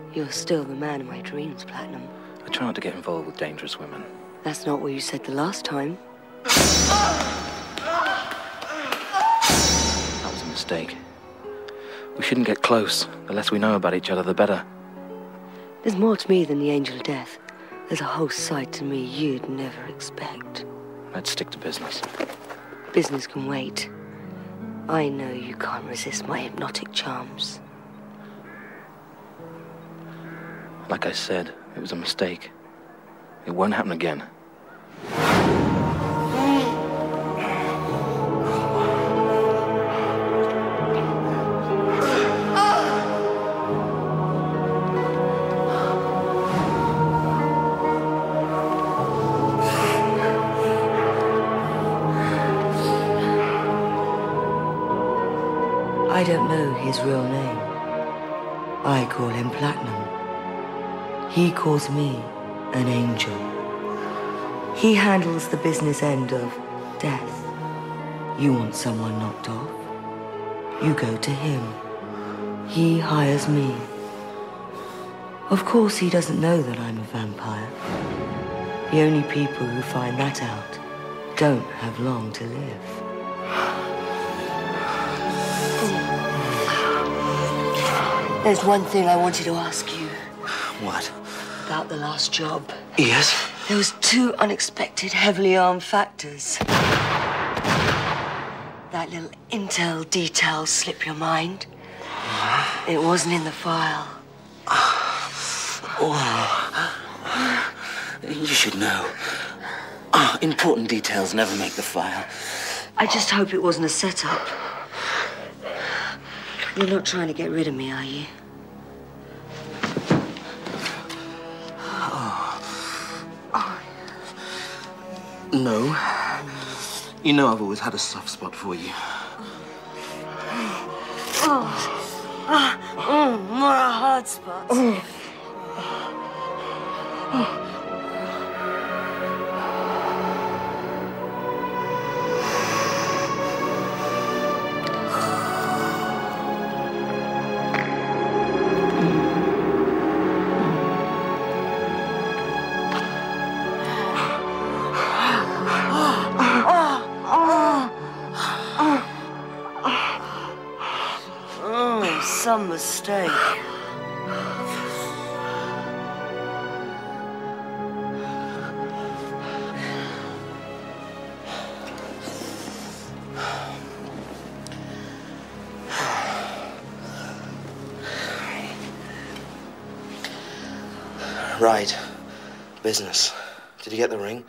You're still the man of my dreams, Platinum. I try not to get involved with dangerous women. That's not what you said the last time. That was a mistake. We shouldn't get close. The less we know about each other, the better. There's more to me than the angel of death. There's a whole side to me you'd never expect. Let's stick to business. Business can wait. I know you can't resist my hypnotic charms. Like I said, it was a mistake. It won't happen again. I don't know his real name. I call him Platinum. He calls me an angel. He handles the business end of death. You want someone knocked off? You go to him. He hires me. Of course, he doesn't know that I'm a vampire. The only people who find that out don't have long to live. There's one thing I wanted to ask you. What? About the last job. Yes? There was 2 unexpected, heavily armed factors. That little intel detail slip your mind. It wasn't in the file. Oh. You should know. Important details never make the file. I just hope it wasn't a setup. You're not trying to get rid of me, are you? No. You know I've always had a soft spot for you. More a hard spot. Some mistake. Right. Business. Did you get the ring?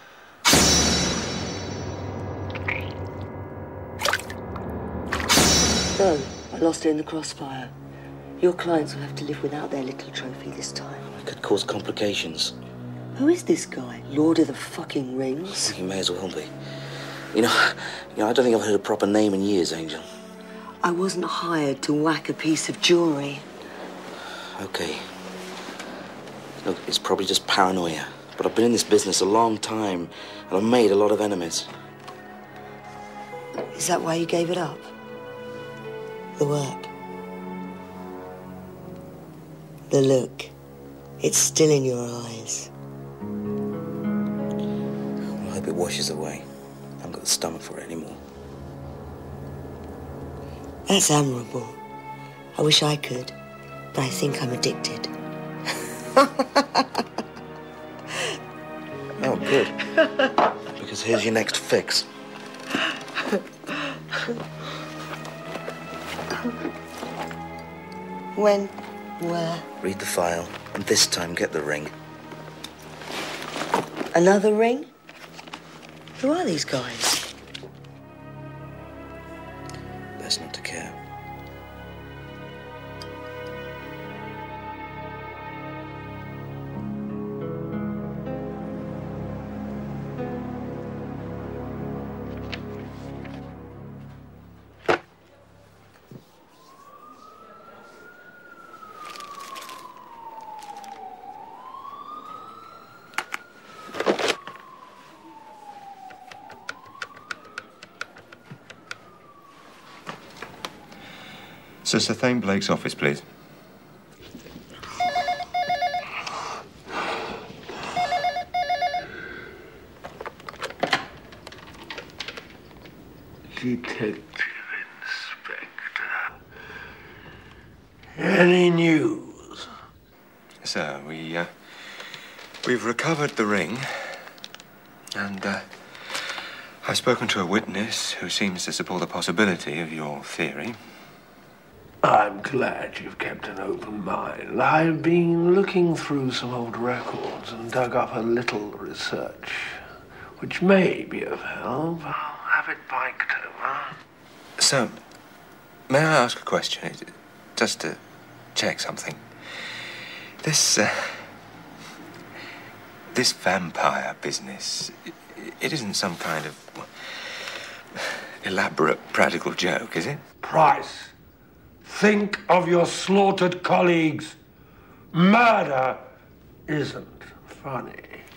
No, I lost it in the crossfire. Your clients will have to live without their little trophy this time. It could cause complications. Who is this guy? Lord of the fucking Rings? He may as well be. You know, I don't think I've heard a proper name in years, Angel. I wasn't hired to whack a piece of jewelry. Okay. Look, it's probably just paranoia. But I've been in this business a long time, and I've made a lot of enemies. Is that why you gave it up? The work? The look? It's still in your eyes. I hope it washes away. I haven't got the stomach for it anymore. That's admirable. I wish I could, but I think I'm addicted. Oh, good. Because here's your next fix. When? Where? Read the file, and this time get the ring. Another ring? Who are these guys? Best not to care. Sir Sethane Blake's office, please. Detective Inspector. Any news? Sir, we've recovered the ring, and I've spoken to a witness who seems to support the possibility of your theory. I'm glad you've kept an open mind. I've been looking through some old records and dug up a little research, which may be of help. I'll have it biked over. So, may I ask a question? Just to check something. This vampire business, it isn't some kind of elaborate practical joke, is it? Price, think of your slaughtered colleagues. Murder isn't funny.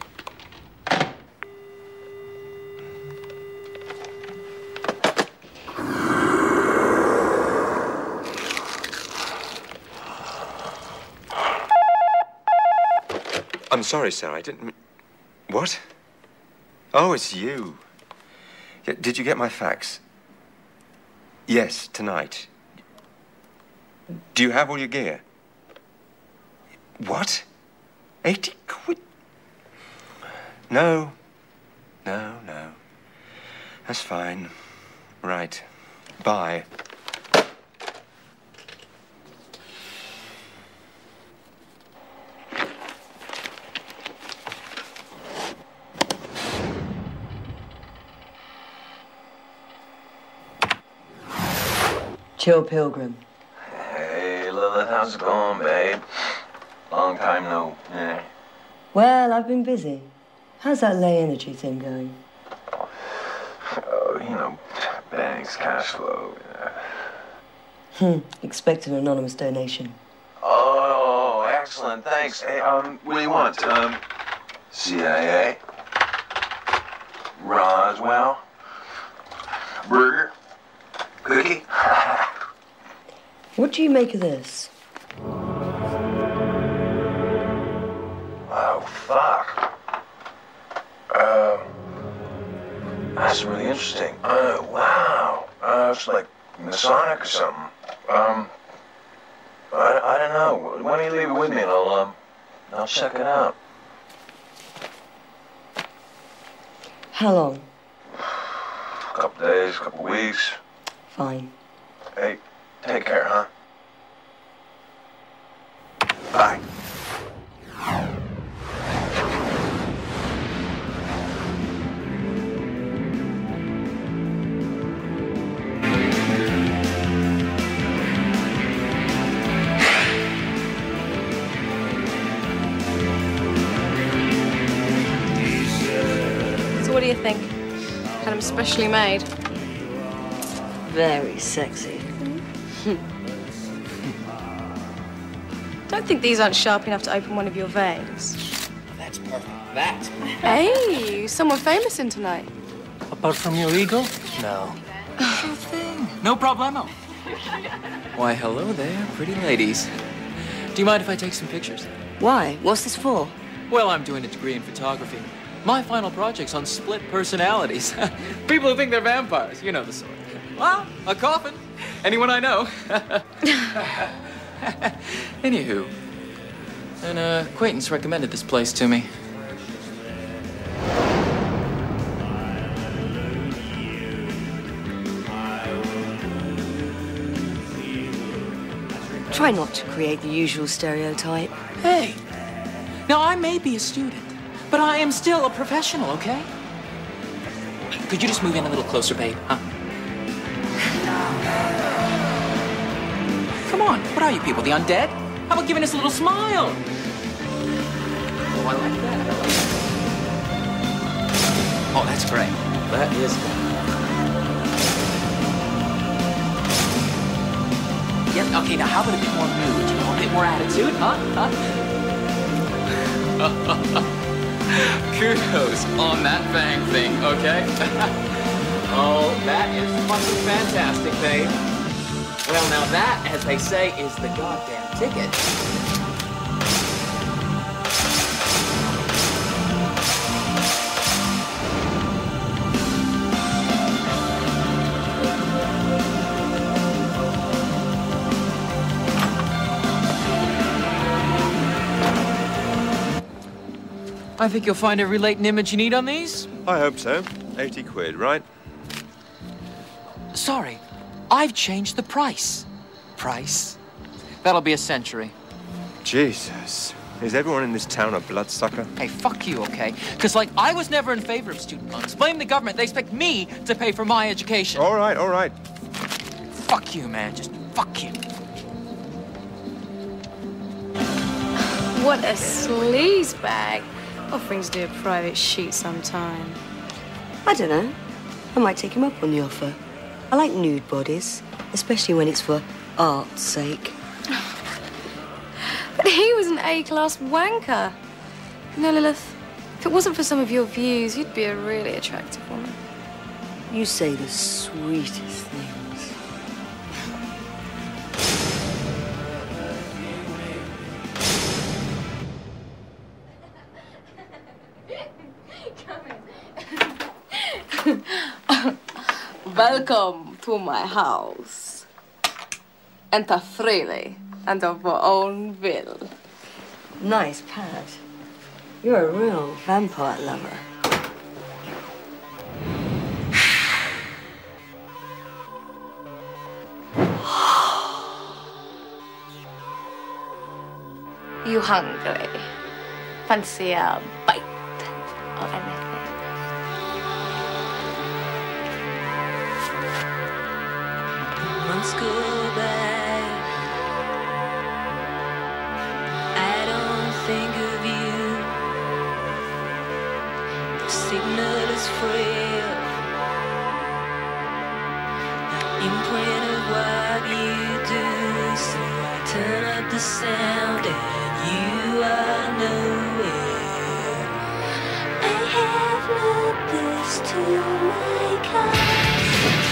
I'm sorry, sir, I didn't... What? Oh, it's you. Did you get my fax? Yes, tonight. Do you have all your gear? What? 80 quid? No. No. That's fine. Right. Bye. Chill, Pilgrim. Hey, Lilith, how's it going, babe? Long time no. Yeah. Well, I've been busy. How's that lay energy thing going? Oh, you know, banks, cash flow. Expect an anonymous donation. Oh, excellent, thanks. Hey, what do you want? CIA? Roswell? Burger? Cookie? What do you make of this? Oh, fuck. That's really interesting. Wow. It's like Masonic or something. I don't know. Why don't you leave it with me and I'll check it out. How long? A couple days, couple weeks. Fine. Hey, take care, huh? Bye. So what do you think? Had them specially made. Very sexy. Don't think these aren't sharp enough to open one of your veins. That's perfect. That. Hey, someone famous in tonight. Apart from your ego? No. Sure thing. No problemo. Why, hello there, pretty ladies. Do you mind if I take some pictures? Why? What's this for? Well, I'm doing a degree in photography. My final project's on split personalities. People who think they're vampires, you know the sort. Well, a coffin. Anyone I know. Anywho, an acquaintance recommended this place to me. Try not to create the usual stereotype. Hey, now I may be a student, but I am still a professional, okay? Could you just move in a little closer, babe, huh? Come on, what are you people, the undead? How about giving us a little smile? Oh, I like that. Oh, that's great. That is good. Yeah, okay, now how about a bit more mood, you know, a bit more attitude, huh? Kudos on that fang thing, okay? Oh, that is fucking fantastic, babe. Well, now that, as they say, is the goddamn ticket. I think you'll find every latent image you need on these. I hope so. 80 quid, right? Sorry, I've changed the price. Price? That'll be a century. Jesus. Is everyone in this town a bloodsucker? Hey, fuck you, okay? Because, like, I was never in favor of student loans. Blame the government. They expect me to pay for my education. All right, all right. Fuck you, man. Just fuck you. What a sleaze bag. Offering to do a private shoot sometime. I don't know. I might take him up on the offer. I like nude bodies, especially when it's for art's sake. But he was an A-class wanker. You know, Lilith, if it wasn't for some of your views, you'd be a really attractive woman. You say the sweetest things. Welcome to my house. Enter freely and of your own will. Nice pad. You're a real vampire lover. You hungry? Fancy a bite or anything? Months go by, I don't think of you. The signal is frail, the imprint of what you do. So I turn up the sound and you are nowhere. I have let this to my car.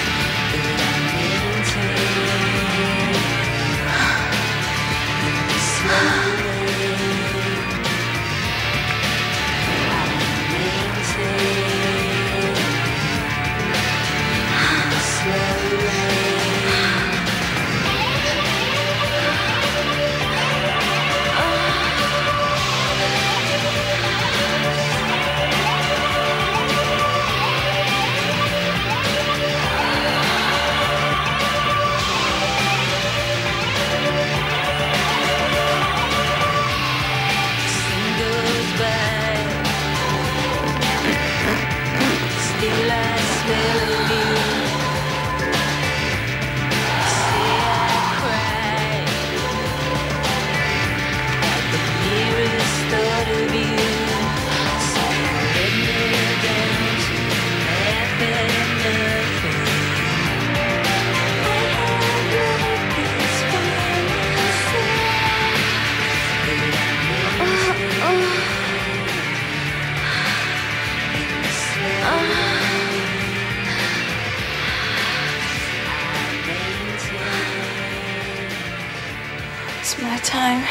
It's my time.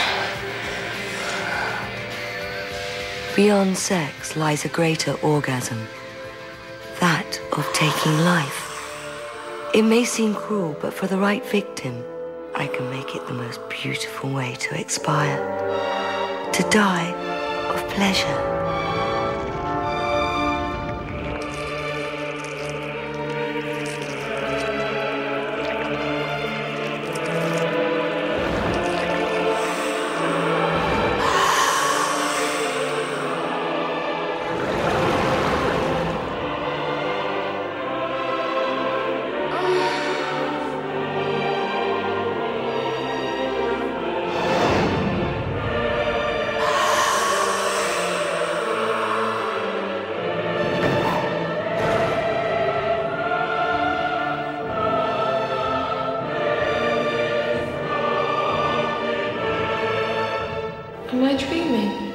Beyond sex lies a greater orgasm, that of taking life. It may seem cruel, but for the right victim, I can make it the most beautiful way to expire, to die of pleasure. Am I dreaming?